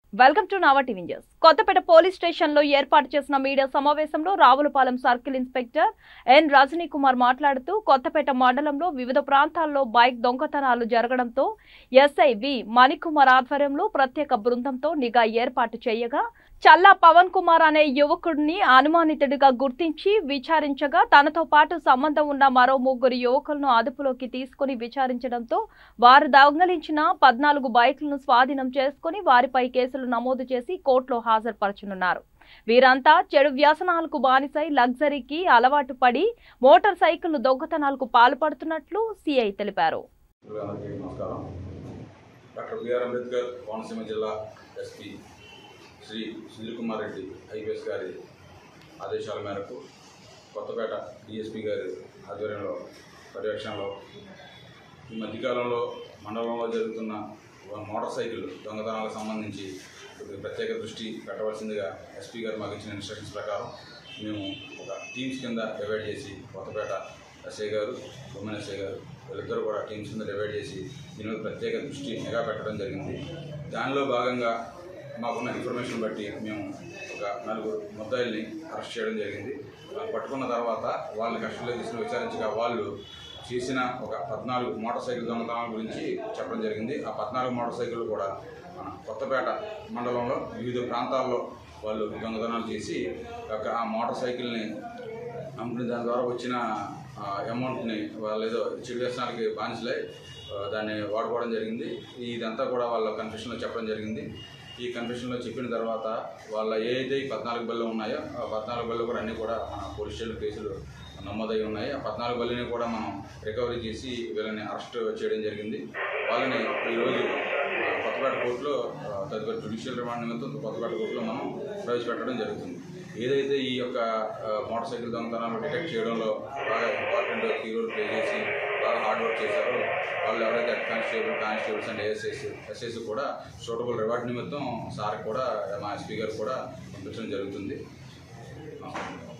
Welcome to నావటీవీ news. Kothapeta police station లో ఏర్పాటు చేసిన మీడియా సమావేశంలో Ravulapalem circle inspector N Rajani Kumar మాట్లాడుతూ కొత్తపేట మండలంలో వివిధ ప్రాంతాల్లో బైక్ దొంగతనాలు జరగడంతో ఎస్ఐ వి మణికుమార్ ఆధ్వర్యంలో ప్రత్యేక బృందంతో నిఘా ఏర్పాటు చేయగా చల్లా పవన్ కుమార్ అనే యువకుడిని అనుమానితుడిగా గుర్తించి విచారించగా తనతో పాటు సంబంధం ఉన్న మరో 3 యువకులను అదుపులోకి తీసుకుని విచారించడంతో వారు దొంగిలించిన 14 బైకులను స్వాధీనం చేసుకుని వారిపై కేసులు నమోదు చేసి కోర్టులో హాజరుపరచనున్నారు. వీరంతా చెడు వ్యసనాలకు బానిసై లగ్జరీకి అలవాటు పడి మోటార్ సైకిల్ దొంగతనాలకు పాల్పడుతున్నట్లు సిఐ తెలిపారు. శ్రీ సుధీర్ కుమార్ రెడ్డి ఐపీఎస్ గారి ఆదేశాల మేరకు కొత్తపేట డిఎస్పీ గారి ఆధ్వర్యంలో పర్యవేక్షణలో ఈ మధ్యకాలంలో మండలంలో జరుగుతున్న మోటార్ సైకిల్ దొంగతనాలకు సంబంధించి ప్రత్యేక దృష్టి పెట్టవలసిందిగా ఎస్పీ గారు మాకు ఇచ్చిన ఇన్స్ట్రక్షన్స్ ప్రకారం మేము ఒక టీమ్స్ కింద డివైడ్ చేసి కొత్తపేట ఎస్ఐ గారు ఉమెన్ ఎస్ఐ గారు వీళ్ళిద్దరూ కూడా టీమ్స్ కింద డివైడ్ చేసి దీని మీద ప్రత్యేక దృష్టి నిఘా పెట్టడం జరిగింది. దానిలో భాగంగా మాకున్న ఇన్ఫర్మేషన్ బట్టి మేము ఒక 4 ముద్దాయిల్ని అరెస్ట్ చేయడం జరిగింది. పట్టుకున్న తర్వాత వాళ్ళని కస్టడీలో తీసుకుని విచారించగా వాళ్ళు చేసిన ఒక 14 మోటార్ సైకిల్ దొంగతనాల గురించి చెప్పడం జరిగింది. ఆ 14 మోటార్ సైకిల్ కూడా మన కొత్తపేట మండలంలో వివిధ ప్రాంతాల్లో వాళ్ళు దొంగతనాలు చేసి ఆ మోటార్ సైకిల్ని అమ్ముకుని దాని ద్వారా వచ్చిన అమౌంట్ని వాళ్ళు ఏదో చెడు వ్యసనాలకి బానిసలై దాన్ని వాడుకోవడం జరిగింది. ఇదంతా కూడా వాళ్ళ కన్ఫెషన్లో చెప్పడం జరిగింది. ఈ కన్ఫెషన్లో చెప్పిన తర్వాత వాళ్ళ ఏదైతే 14 బళ్ళు ఉన్నాయో ఆ 14 బళ్ళు కూడా అన్నీ కూడా మన పోలీస్ స్టేషన్ కేసులు నమోదై ఉన్నాయి. ఆ 14 బళ్ళని కూడా మనం రికవరీ చేసి వీళ్ళని అరెస్ట్ చేయడం జరిగింది. వాళ్ళని ఈరోజు కొత్తపేట కోర్టులో తదుపరి జ్యుడిషియల్ రిమాండ్ నిమిత్తం కొత్తపేట కోర్టులో మనం ప్రవేశపెట్టడం జరుగుతుంది. ఏదైతే ఈ యొక్క మోటార్ సైకిల్ దొంగతనాలు డిటెక్ట్ చేయడంలో బాగా ఇంపార్టెంట్ కీ రోల్ ప్లే చేసి బాగా హార్డ్ వర్క్ చేశారో వాళ్ళు ఎవరైతే కానిస్టేబుల్స్ అండ్ ఎస్ఐస్ కూడా సూటబుల్ రివార్డ్ నిమిత్తం సార్ కూడా మా ఎస్పీ గారు కూడా పంపించడం జరుగుతుంది.